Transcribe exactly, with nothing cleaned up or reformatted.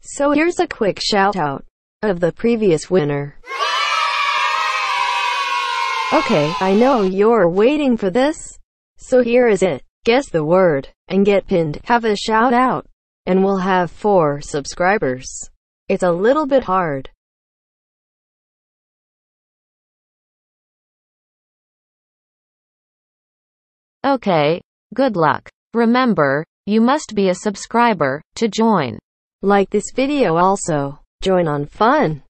So here's a quick shout out of the previous winner. Okay, I know you're waiting for this, so here is it. Guess the word and get pinned, have a shout out, and we'll have four subscribers. It's a little bit hard. Okay, good luck. Remember, you must be a subscriber to join. Like this video also. Join on fun.